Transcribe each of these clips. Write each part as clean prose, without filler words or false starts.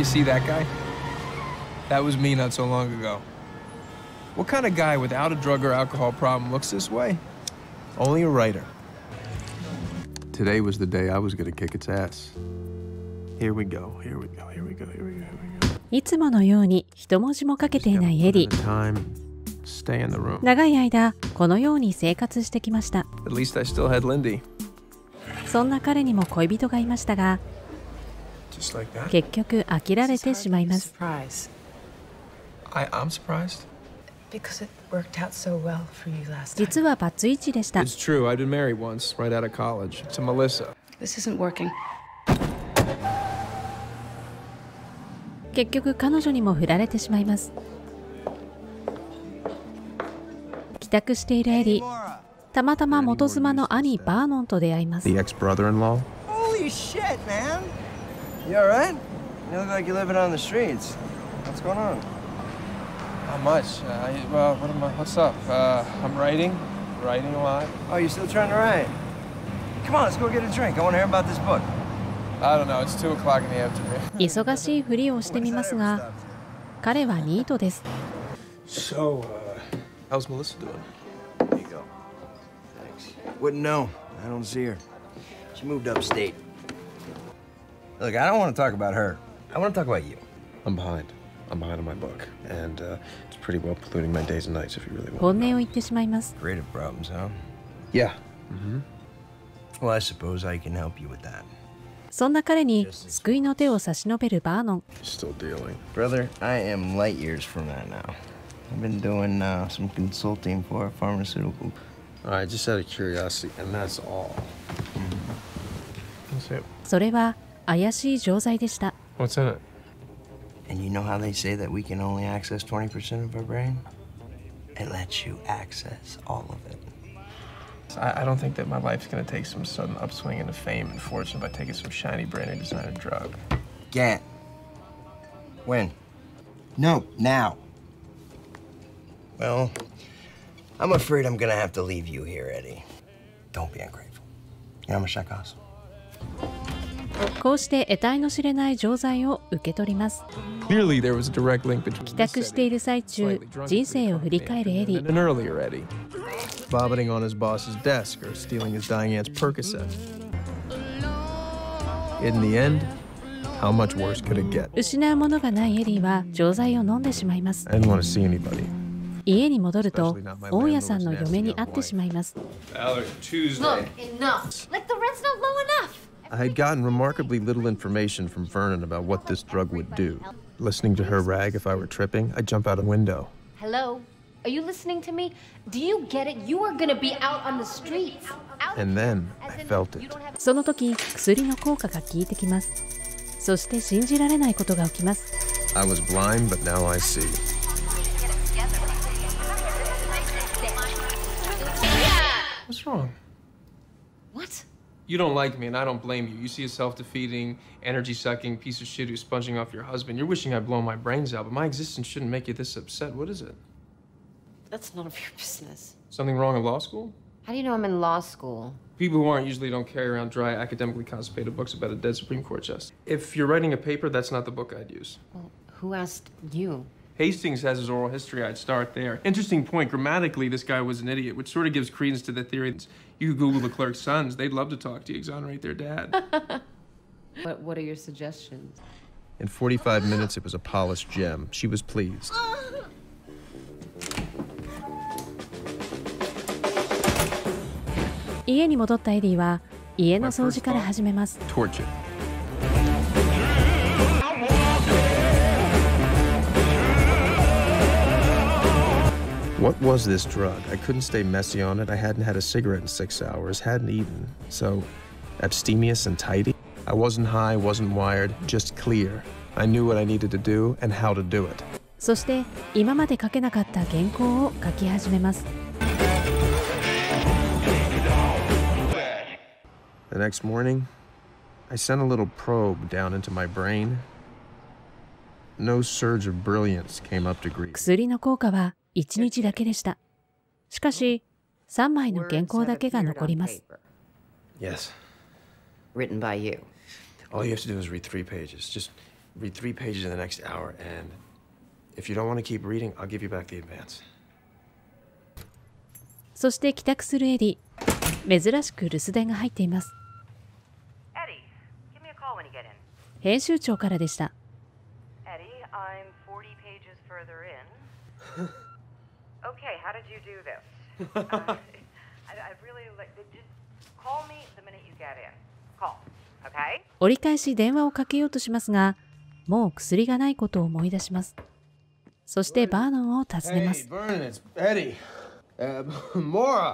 You see that guy? That was me not so long ago. What kind of guy without a drug or alcohol problem looks this way? Only a writer. Today was the day I was gonna kick its ass. Here we go, here we go, here we go, here we go, here we go. いつものように一文字もかけていないエディ。 Stay in the room. 長い間このように生活してきました。 At least I still had Lindy. そんな彼にも恋人がいましたが、結局飽きられてしまいます。 I'm surprised. Because it worked out so well for you last time. 実はバツイチでした。 It's true. I'd been married once, right out of college, to Melissa. This isn't working. 結局彼女にも振られてしまいます。帰宅しているエディ、たまたま元妻の兄バーノンと出会います。 The ex-brother-in-law. Holy shit, man! You alright? You look like you're living on the streets. What's going on? Not much. What's up? I'm writing a lot. Oh, you're still trying to write? Come on, let's go get a drink. I want to hear about this book. I don't know. It's 2 o'clock in the afternoon. 忙しいふりをしてみますが、彼はニートです。 So, how's Melissa doing? There you go. Thanks. Wouldn't know. I don't see her. She moved upstate. Look, I don't want to talk about her. I want to talk about you. I'm behind on my book, and it's pretty well polluting my days and nights if you really want. 本音を言ってしまいます。 Creative problems, huh? Yeah. Well, I suppose I can help you with that. そんな彼に救いの手を差し伸べるバーノン。 Still dealing. Brother, I am light years from that now. I've been doing some consulting for a pharmaceutical. All right, just out of curiosity, and that's all. That's it. それは怪しい錠剤でした。 What's in it? And you know how they say that we can only access 20% of our brain? It lets you access all of it. I don't think that my life's gonna take some sudden upswing into fame and fortune by taking some shiny branded designer drug. Can't. When? No, now. Well, I'm afraid I'm gonna have to leave you here, Eddie. Don't be ungrateful. You know how much that costs? こうして得体の知れない錠剤を受け取ります。 Clearly, there was a direct link between 帰宅している最中、人生を振り返るエディ。 an earlier Eddie, vomiting on his boss's desk or stealing his dying aunt's Percocet. In the end, how much worse could it get? 失うものがないエディは錠剤を飲んでしまいます。 I didn't want to see anybody. 家に戻ると、大家さんの嫁に会ってしまいます。 Tuesday. Enough. Like the rent's not low enough. I had gotten remarkably little information from Vernon about what this drug would do. Listening to her rag if I were tripping, I'd jump out a window. Hello? Are you listening to me? Do you get it? You are gonna be out on the streets. And then I felt it. その時、薬の効果が効いてきます。そして信じられないことが起きます。 I was blind, but now I see. What's wrong? What? You don't like me, and I don't blame you. You see a self-defeating, energy-sucking piece of shit who's sponging off your husband. You're wishing I'd blow my brains out, but my existence shouldn't make you this upset. What is it? That's none of your business. Something wrong in law school? How do you know I'm in law school? People who aren't usually don't carry around dry, academically constipated books about a dead Supreme Court justice. If you're writing a paper, that's not the book I'd use. Well, who asked you? Hastings has his oral history. I'd start there. Interesting point. Grammatically, this guy was an idiot, which sort of gives credence to the theory that you could Google the clerk's sons. They'd love to talk to you, exonerate their dad. What are your suggestions? In 45 minutes, it was a polished gem. She was pleased. 家に戻ったエディは家の掃除から始めます。 Torture. What was this drug? I couldn't stay messy on it. I hadn't had a cigarette in 6 hours, hadn't eaten. So, abstemious and tidy. I wasn't high, wasn't wired, just clear. I knew what I needed to do and how to do it. そして今まで書けなかった原稿を書き始めます。 The next morning, I sent a little probe down into my brain. No surge of brilliance came up to greet. 薬の効果は1日だけでした。しかし、3枚の原稿だけが残ります。 Yes. Written by you. All you have to do is read 3 pages. Just read 3 pages in the next hour, and if you don't want to keep reading, I'll give you back the advance. そして帰宅するエディ。珍しく留守電が入っています。編集長からでした。折り返し電話をかけようとしますが、もう薬がないことを思い出します。そしてバーノンを訪ねます。 Mora!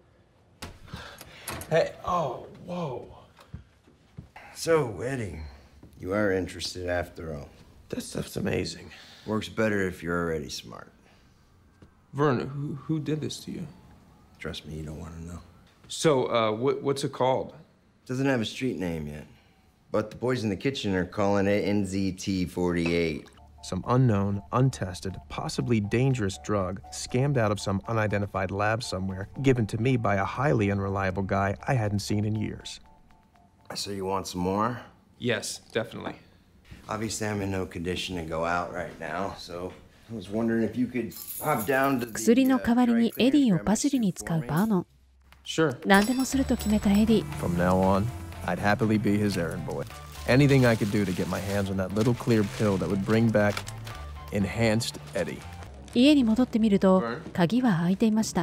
Hey, oh, whoa. So, Eddie, you are interested after all. That stuff's amazing. Works better if you're already smart. Vern, who did this to you? Trust me, you don't want to know. So, what's it called? Doesn't have a street name yet. But the boys in the kitchen are calling it NZT-48. Some unknown, untested, possibly dangerous drug scammed out of some unidentified lab somewhere, given to me by a highly unreliable guy I hadn't seen in years. So you want some more? Yes, definitely. Obviously, I'm in no condition to go out right now, so I was wondering if you could hop down to the... 薬の代わりにエディをパシリに使うバーノン。 Sure. 何でもすると決めたエディ。 From now on, I'd happily be his errand boy. Anything I could do to get my hands on that little clear pill that would bring back enhanced Eddie. 家に戻ってみると、鍵は開いていました。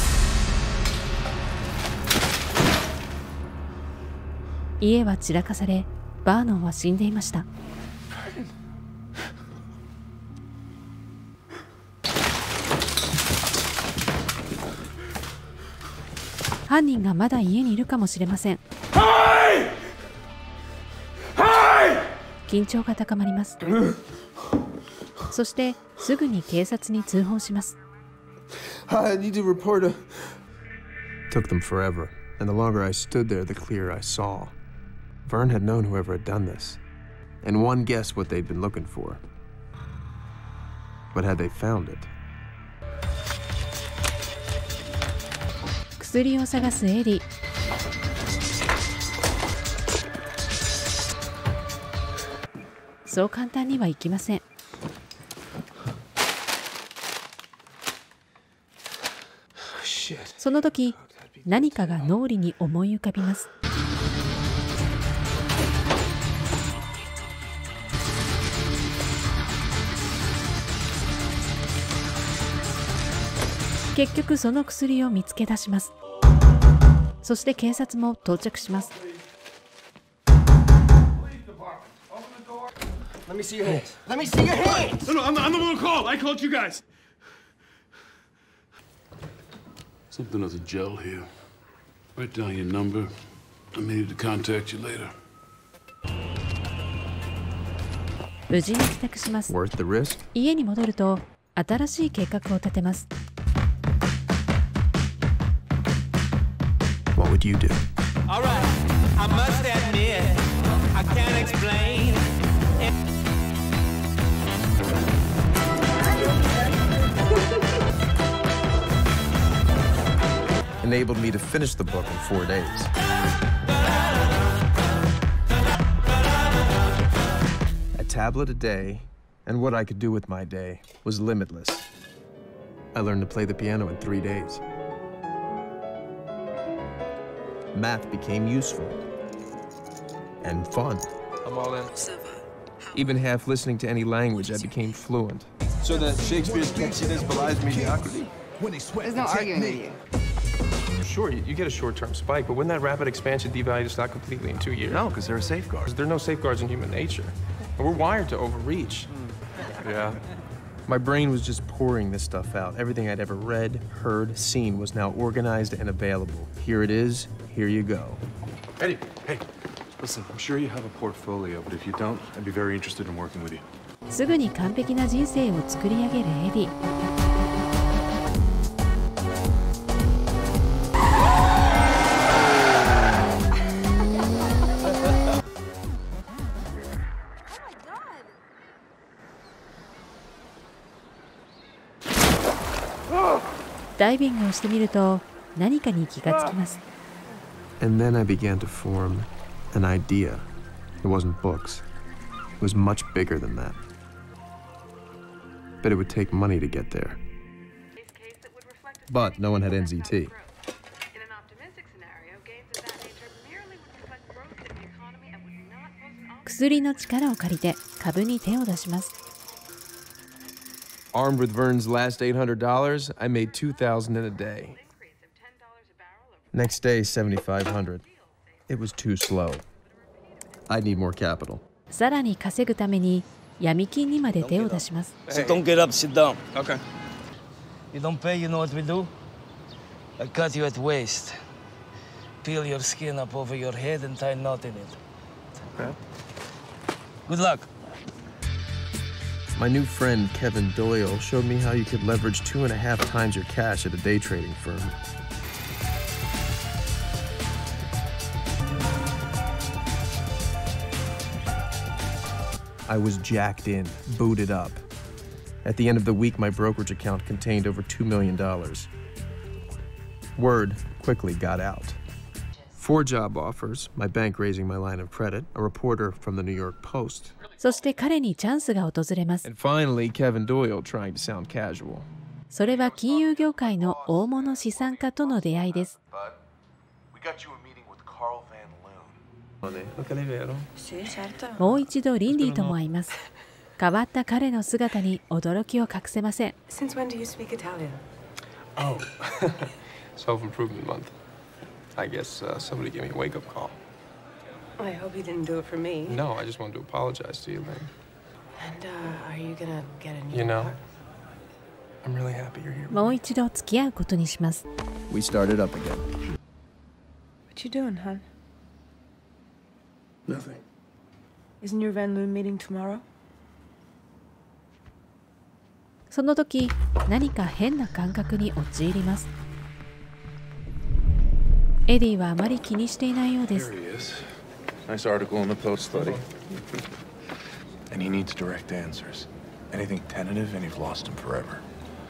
家は散らかされ、バーノンは死んでいました。犯人がまだ家にいるかもしれません。緊張が高まります。そしてすぐに警察に通報します。 I need to report a... Took them forever, and the longer I stood there, the clearer I saw. Vern had known whoever had done this, and one guessed what they'd been looking for. But had they found it? 薬を探すエリー。そう簡単にはいきません。その時、何かが脳裏に思い浮かびます。結局その薬を見つけ出します。そして警察も到着します。 Let me see your hands. Let me see your hands. No, I'm the one who called. I called you guys. Something of the gel here. Write down your number. I may need to contact you later. 無事に帰宅します。 Worth the risk? 家に戻ると新しい計画を立てます。 What would you do? All right, I must admit, I can't explain. Enabled me to finish the book in 4 days. A tablet a day, and what I could do with my day was limitless. I learned to play the piano in 3 days. Math became useful and fun. I'm all in. Even half listening to any language, I became fluent. So that Shakespeare's catchiness belies mediocrity? There's no arguing with you. Sure, you get a short-term spike, but wouldn't that rapid expansion devalue the stock completely in 2 years? No, because there are safeguards. There are no safeguards in human nature. And we're wired to overreach. Yeah. My brain was just pouring this stuff out. Everything I'd ever read, heard, seen was now organized and available. Here it is. Here you go. Eddie, hey, listen, I'm sure you have a portfolio, but if you don't, I'd be very interested in working with you. すぐに完璧な人生を作り上げるエディ。ダイビングをしてみると何かに気がつきます。 And then I began to form an idea. It wasn't books. It was much bigger than that. But it would take money to get there. But no one had NZT. 薬の力を借りて株に手を出します。 Armed with Vern's last $800, I made $2,000 in a day. Next day, $7,500. It was too slow. I need more capital. さらに稼ぐために闇金にまで手を出します。 So don't get up, sit down. Okay. You don't pay, you know what we do? I cut you at waist. Peel your skin up over your head and tie a knot in it. Okay. Good luck. My new friend, Kevin Doyle, showed me how you could leverage 2.5 times your cash at a day trading firm. I was jacked in, booted up. At the end of the week, my brokerage account contained over $2 million. Word quickly got out. 4 job offers, my bank raising my line of credit, a reporter from the New York Post. そして彼にチャンスが訪れます。 And finally, Kevin Doyle trying to sound casual. それは金融業界の大物資産家との出会いです。もう一度リンディとも会います。変わった彼の姿に驚きを隠せません。 Since when do you speak Italian? Oh, self-improvement month. I guess somebody gave me a wake-up call. I hope you didn't do it for me. No, I just wanted to apologize to you, Lynn. And are you gonna get a new You know, car? I'm really happy you're here. もう一度付き合うことにします。 We started up again. What you doing, hon? Nothing. Isn't your Van Loon meeting tomorrow? その時、何か変な感覚に陥ります。エディはあまり気にしていないようです。 There he is. Nice article in the Post, buddy. And he needs direct answers. Anything tentative, and you've lost him forever.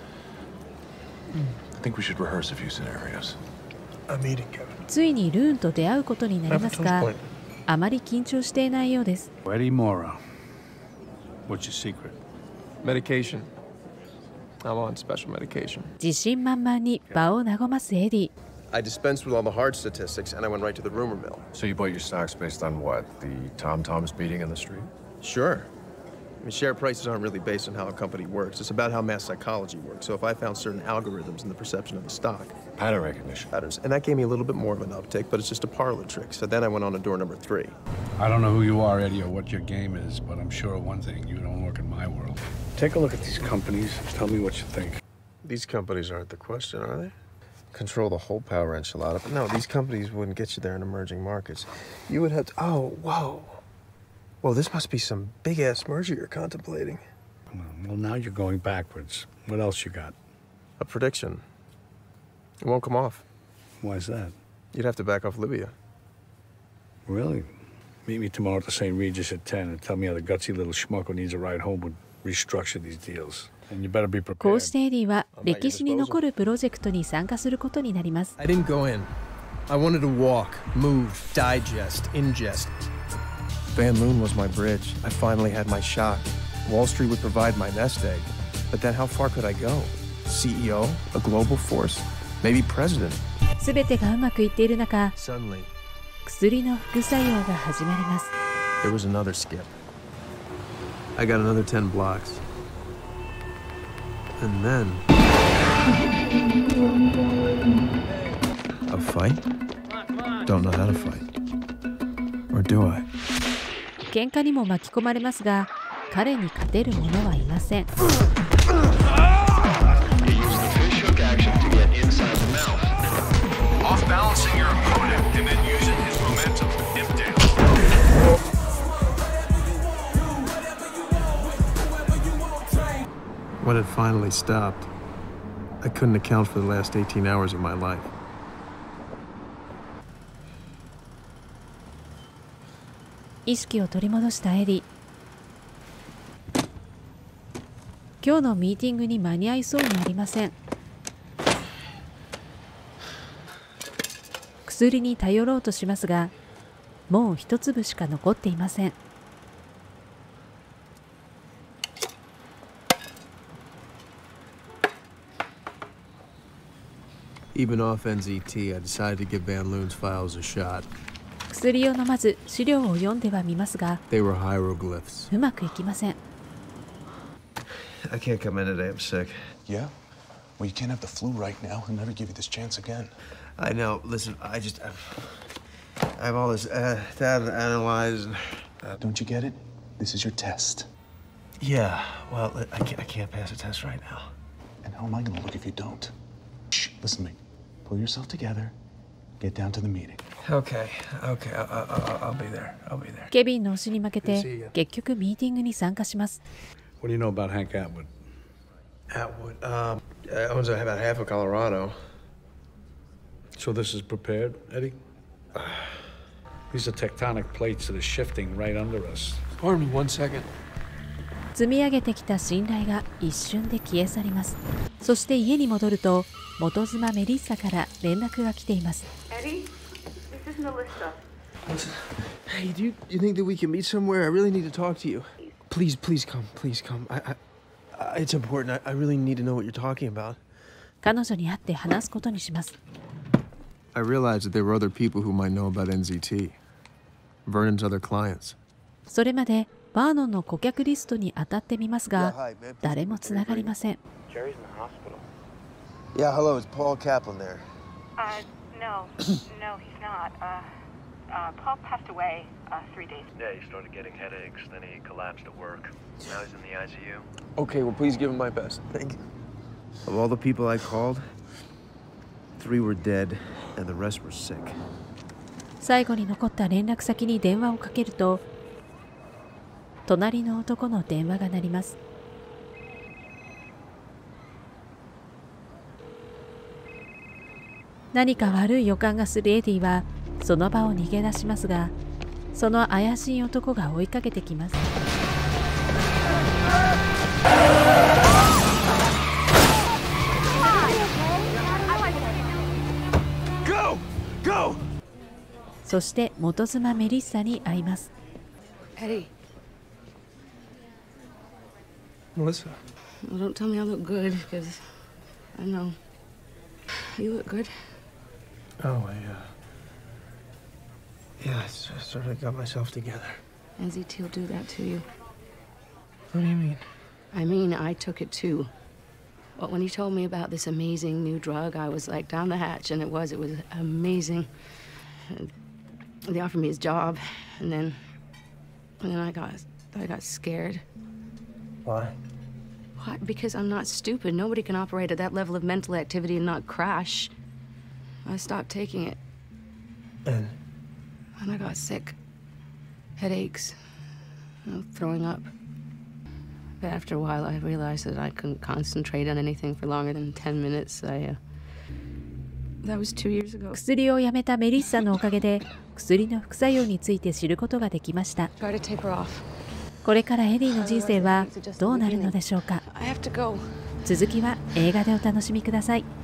I think we should rehearse a few scenarios. I'm eating, Kevin. ついにルーンと出会うことになりますが、あまり緊張していないようです。 Eddie Mora. What's your secret? Medication. I'm on special medication. 自信満々に場を和ますエディ。 I dispensed with all the hard statistics, and I went right to the rumor mill. So you bought your stocks based on what? The Tom-Toms meeting in the street? Sure. I mean, share prices aren't really based on how a company works. It's about how mass psychology works. So if I found certain algorithms in the perception of a stock... Pattern recognition. Patterns. And that gave me a little bit more of an uptick, but it's just a parlor trick. So then I went on to door number 3. I don't know who you are, Eddie, or what your game is, but I'm sure of one thing. You don't work in my world. Take a look at these companies. Tell me what you think. These companies aren't the question, are they? Control the whole power enchilada. But no, these companies wouldn't get you there in emerging markets. You would have to... Oh, whoa. Well, this must be some big-ass merger you're contemplating. Well, now you're going backwards. What else you got? A prediction. It won't come off. Why is that? You'd have to back off Libya. Really? Meet me tomorrow at the St. Regis at 10 and tell me how the gutsy little schmuck who needs a ride home would restructure these deals. And you better be prepared. こうしてエディは歴史に残るプロジェクトに参加することになります。 I didn't go in. I wanted to walk, move, digest, ingest. Van Loon was my bridge. I finally had my shot. Wall Street would provide my nest egg. But then how far could I go? CEO? A global force? Maybe president? すべてがうまくいっている中、 Suddenly, 薬の副作用が始まります。 there was another skip. I got another 10 blocks. And then... A fight? Don't know how to fight. Or do I? 喧嘩にも巻き込まれますが、彼に勝てる者はいません。 When it finally stopped, I couldn't account for the last 18 hours of my life. 意識を取り戻したエディ。今日のミーティングに間に合いそうにありません。薬に頼ろうとしますが、もう一粒しか残っていません。 Even off NZT, I decided to give Van Loon's files a shot. 薬を飲まず資料を読んではみますが、 They were hieroglyphs. うまくいきません。 I can't come in today. I'm sick. Yeah? Well, you can't have the flu right now. I'll never give you this chance again. I know. Listen, I have all this data to analyze. Don't you get it? This is your test. Yeah. Well, I can't pass a test right now. And how am I gonna look if you don't? Shh. Listen to me. Pull yourself together. Get down to the meeting. Okay. I'll be there. ケビンの推しに負けて結局ミーティングに参加します。 What do you know about Hank Atwood? Atwood, owns about half of Colorado. So this is prepared, Eddie? These are tectonic plates that are shifting right under us. Pardon me 1 second. 積み上げてきた信頼が一瞬で消え去ります。そして家に戻ると元妻メリッサから連絡が来ています。 Eddie, this is Melissa. Hey, do you think that we can meet somewhere? I really need to talk to you. Please come. It's important. I really need to know what you're talking about. 彼女に会って話すことにします。 I realized that there were other people who might know about NZT. Vernon's other clients. それまでバーノンの顧客リストに当たってみますが、誰もつながりません。 Jerry's in the hospital. Yeah, hello. Is Paul Kaplan there? No, he's not. Paul passed away 3 days. Yeah, he started getting headaches, then he collapsed at work. Now he's in the ICU. Okay, well, please give him my best. Thank you. Of all the people I called, 3 were dead, and the rest were sick. 最後に残った連絡先に電話をかけると、隣の男の電話が鳴ります。何か悪い予感がするエディはその場を逃げ出しますが、その怪しい男が追いかけてきます。そして元妻メリッサに会います。 Eddie. Melissa. Well, don't tell me I look good, because I know. You look good. Oh, yeah, I sort of got myself together. NZT will do that to you. What do you mean? I mean, I took it too. But when he told me about this amazing new drug, I was like down the hatch, and it was amazing. They offered me his job, and then I got scared. Why? Why? Because I'm not stupid. Nobody can operate at that level of mental activity and not crash. I stopped taking it. And I got sick. Headaches. Throwing up. But after a while, I realized that I couldn't concentrate on anything for longer than 10 minutes. That was 2 years ago. 薬をやめたメリッサのおかげで薬の副作用について知ることができました。 Try to taper off. これからエディの人生はどうなるのでしょうか。続きは映画でお楽しみください。